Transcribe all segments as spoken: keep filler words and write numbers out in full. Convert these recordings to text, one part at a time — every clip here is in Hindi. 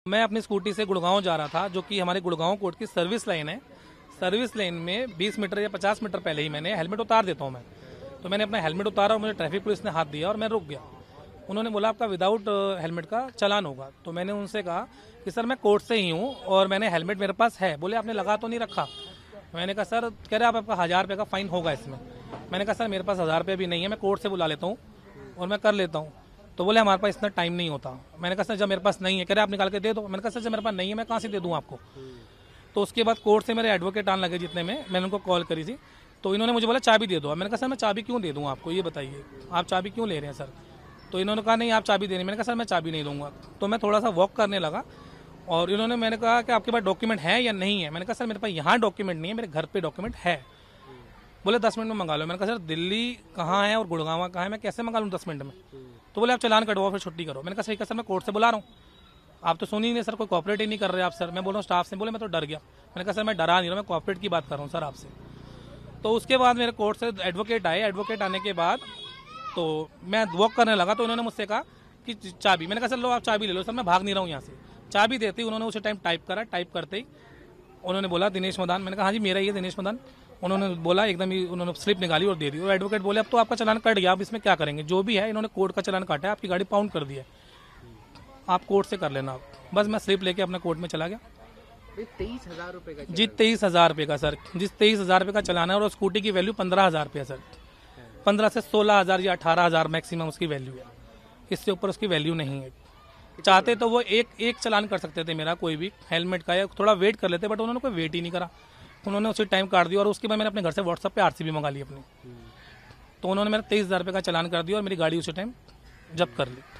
मैं अपनी स्कूटी से गुड़गांव जा रहा था, जो कि हमारे गुड़गांव कोर्ट की सर्विस लाइन है। सर्विस लाइन में बीस मीटर या पचास मीटर पहले ही मैंने हेलमेट उतार देता हूं मैं। तो मैंने अपना हेलमेट उतारा और मुझे ट्रैफिक पुलिस ने हाथ दिया और मैं रुक गया। उन्होंने बोला आपका विदाउट हेलमेट का चालान होगा। तो मैंने उनसे कहा कि सर मैं कोर्ट से ही हूँ और मैंने हेलमेट मेरे पास है। बोले आपने लगा तो नहीं रखा। मैंने कहा सर, कह रहे आप आपका हज़ार रुपये का फाइन होगा इसमें। मैंने कहा सर मेरे पास हज़ार रुपये भी नहीं है, मैं कोर्ट से बुला लेता हूँ और मैं कर लेता हूँ। तो बोले हमारे पास इतना टाइम नहीं होता। मैंने कहा सर जब मेरे पास नहीं है, कह रहे आप निकाल के दे दो। मैंने कहा सर जब मेरे पास नहीं है मैं कहाँ से दे दूँ आपको। तो उसके बाद कोर्ट से मेरे एडवोकेट आने लगे, जितने में मैंने उनको कॉल करी थी। तो इन्होंने मुझे बोला चाबी दे दो। मैंने कहा सर मैं चाबी क्यों दे दूँ आपको, ये बताइए आप चाबी क्यों ले रहे हैं सर। तो इन्होंने कहा नहीं आप चाबी देनी। मैंने कहा सर मैं चाबी नहीं दूंगा। तो मैं थोड़ा सा वॉक करने लगा और इन्होंने मैंने कहा कि आपके पास डॉक्यूमेंट है या नहीं है। मैंने कहा सर मेरे पास यहाँ डॉक्यूमेंट नहीं है, मेरे घर पे डॉक्यूमेंट है। बोले दस मिनट में मंगा लो। मैंने कहा सर दिल्ली कहाँ है और गुड़गांव कहाँ है, मैं कैसे मंगा लूँ दस मिनट में। तो बोले आप चालान कटवाओ फिर छुट्टी करो। मैंने कहा सर सर मैं कोर्ट से बुला रहा हूँ, आप तो सुन ही नहीं सर, कोई कॉपरेट ही नहीं कर रहे आप सर। मैं बोल रहा हूँ स्टाफ से। बोले मैं तो डर गया। मैंने कहा सर मैं डरा नहीं रहा, मैं कॉपरेट की बात कर रहा हूँ सर आपसे। तो उसके बाद मेरे कोर्ट से एडवोकेट आए। एडवोकेट आने के बाद तो मैं वॉक करने लगा तो उन्होंने मुझसे कहा कि चाबी। मैंने कहा सर लो आप चाबी ले लो सर, मैं भाग नहीं रहा हूँ यहाँ से। चाबी देते ही उन्होंने उसी टाइम टाइप करा। टाइप करते ही उन्होंने बोला दिनेश मदान। मैंने कहा हाँ जी मेरा ये दिनेश मदान। उन्होंने बोला एकदम ही, उन्होंने स्लिप निकाली और दे दी। और एडवोकेट बोले अब तो आपका चालान कट गया, आप इसमें क्या करेंगे, जो भी है इन्होंने कोर्ट का चालान काटा है, आपकी गाड़ी पाउंड कर दी है, आप कोर्ट से कर लेना। बस मैं स्लिप लेके अपना कोर्ट में चला गया। तेईस हजार रुपए का जी तेईस हजार रुपये का सर, जिस तेईस हजार रुपये का चलाना है। और स्कूटी की वैल्यू पंद्रह हजार रुपये सर, पंद्रह से सोलह हजार या अठारह हजार मैक्सिमम उसकी वैल्यू है, इससे ऊपर उसकी वैल्यू नहीं है। चाहते तो वो एक एक चलान कर सकते थे मेरा, कोई भी हेलमेट का, या थोड़ा वेट कर लेते, बट उन्होंने कोई वेट ही नहीं करा। उन्होंने उसी टाइम काट दिया और उसके बाद मैंने अपने घर से व्हाट्सएप पे आरसी भी मंगा ली अपनी। तो उन्होंने मेरा तेईस हजार रुपये का चलान कर दिया और मेरी गाड़ी उसी टाइम जब्त कर ली।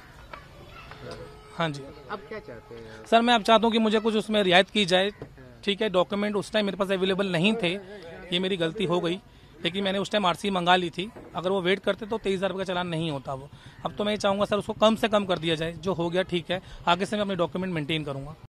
हाँ जी। अब क्या चाहते हैं सर? मैं अब चाहता हूँ कि मुझे कुछ उसमें रियायत की जाए। ठीक है, डॉक्यूमेंट उस टाइम मेरे पास अवेलेबल नहीं थे, ये मेरी गलती हो गई, लेकिन मैंने उस टाइम आरसी मंगा ली थी। अगर वो वेट करते तो तेईस हजार रुपये का चलान नहीं होता वो। अब तो मैं ये चाहूँगा सर उसको कम से कम कर दिया जाए, जो हो गया ठीक है, आगे से मैं अपने डॉक्यूमेंट मेंटेन करूँगा।